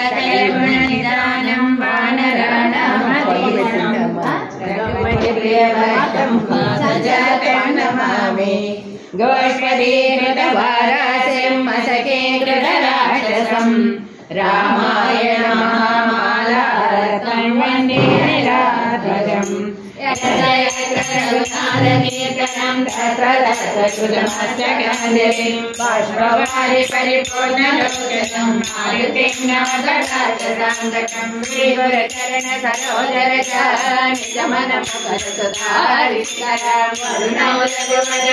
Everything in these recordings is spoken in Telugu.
నిదానం వానరాణమామి గోష్పదీకృతవారాస్యం మసకీకృతరాక్షసం రామాయణ మహామాలారత్నం వందే నీలాధ్వజం బాష్పవారి పరిపూర్ణలోచనం మారుతిం నమదరాజసాంతకం శ్రీగురుచరణ సరోజరజ నిజమనమగరసుధారికర వరుణౌలగువర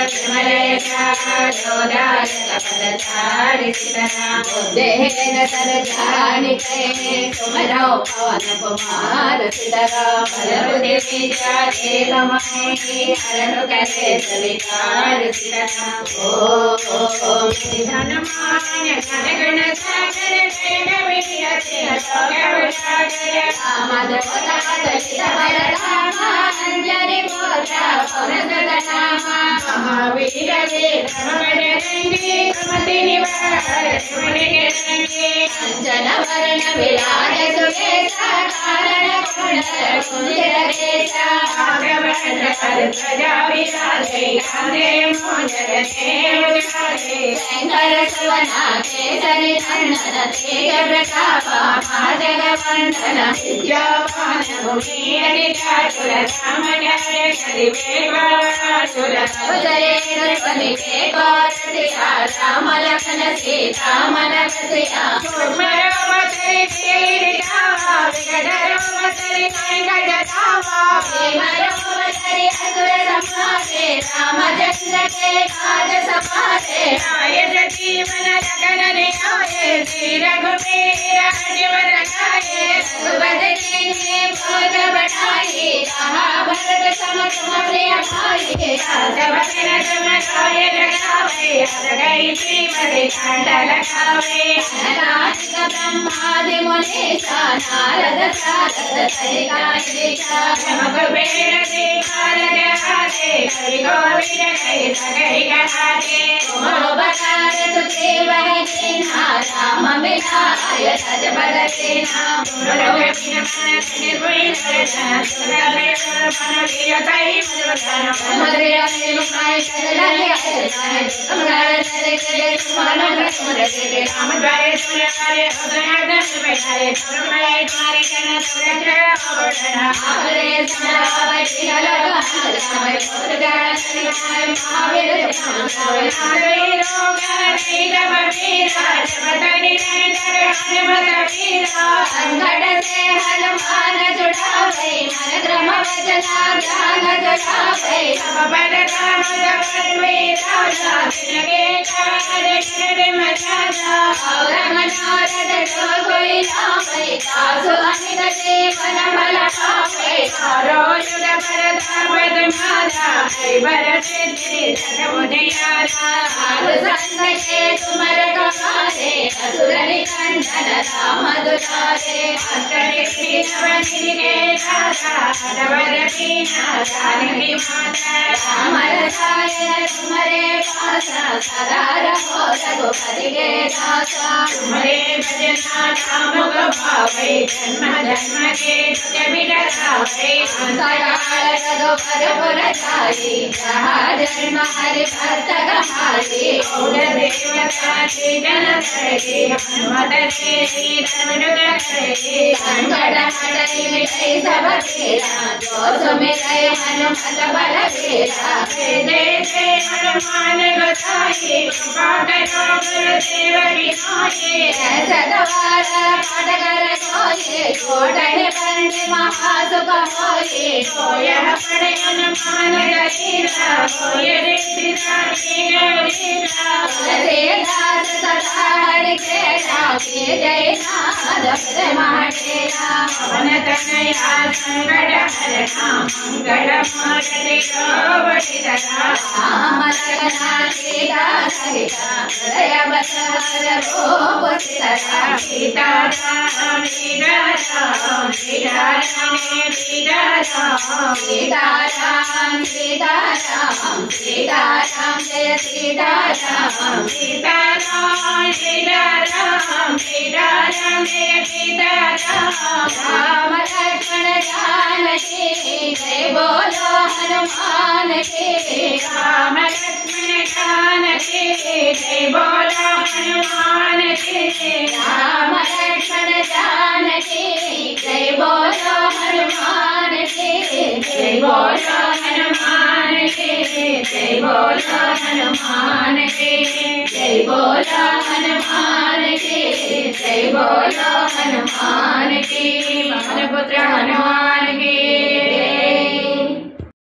విమలయచారోదారపదచారితర ఉద్దేహేన సరజానికే సుమరౌ పవన కుమార సిదర బలబుద్ధి హరణు కరే సవికార సిదర ఓం ధనమాన ఘనగణ సాగర జయ విరతి లోకవసాగర కామదపదాదలిత బలరామాంజలి మోత్ర పవనదల నామ మహావీర వీరమణరంగి కమతి నివార సుమణిగరంగి అంజన వర్ణ విరాజ సుకేశ కారణ కుండల కుంజర కేశ ఆగవర్ణ ప్రజా విరాజే కాందే మోజర దేవరాజే శంకర సువన కేసరి నందన తేజ ప్రతాప మహాజగవందన విద్యావాన భూమియని చాతుర రామనగర కరివేవాసుర ఉదరే నృపనికే కోరసియా రామ లక్ష్మణ సీతా మనవసియా కుమరవతరి శ్రీరామ వికటరవతరి వెంకటరామ భీమరవతరి అసుర సంహారే రామచంద్ర కే కాజ సమారే నాయక జీవన జగన నియాయే శ్రీ రఘువీర జీవన గాయే రఘుపతి ने भोग बढ़ाई कहा भरत सम तुम प्रिय भाई राजवचन तुम गाय लगावे गई श्रीमती कांड लगावे अनादिक ब्रह्मादि मुनीसा नारद सारद सहिता ईशा कुबेर भारत हाथे हरि गोविंद कई सगई कहाते तुम बकार तुझे वह दीना राम मिलाय सजपद सेना हनुमान जुड़ावे मन क्रम वचना ज्ञान जुड़ावे भवन राम जपन्वे राजा तिनके कार्य कर मचाना और मनोरथ जो कोई लावे तासु अमित जीवन बल पावे तारो युग परताप तुम्हारा है बर सिद्धि जगमुनियारा साधु संत के तुमर कपारे असुर निकंदन राम दुलारे अंतरिक्षी नवनिधि के राजा हरवर कीना जानकी माता राम रसायन तुम्हारे पासा सदा रहो रघुपति के दासा तुम्हारे भजना राम को भावे जन्म जन्म के दुख मिटावे अंतराल रघुवर पुर जाई जहाँ जन्म हरि भक्त कहाई और देवता जन करे हनुमत से धनुष करे संकट हटई मिटई सब पीरा जो सुमिरै हनुमत बल बीरा जय हनुमान गोसाई कृपा करो गुरुदेव की नाई ऐसा द्वारा पाठ कर कोई छोड़हि बंद महासुख होई तो यह पढ़े हनुमान दलीला होय रिद्धिता की लीला तुलसीदास सदा हरि खेला जय नाथ माटेरा पवन तनया संकट हरना मंगल मूर्ति शोभिता राम लखना सीता सहिता हृदय बसर भूप सीता सीता राम सीता राम सीता राम सीता राम सीता राम सीता राम सीता राम जय सीता राम सीता राम सीता राम सीता राम जय जय बोलो हनुमान के जय बोलो हनुमान के जय बोलो हनुमान के जय बोलो हनुमान के पवन पुत्र हनुमान के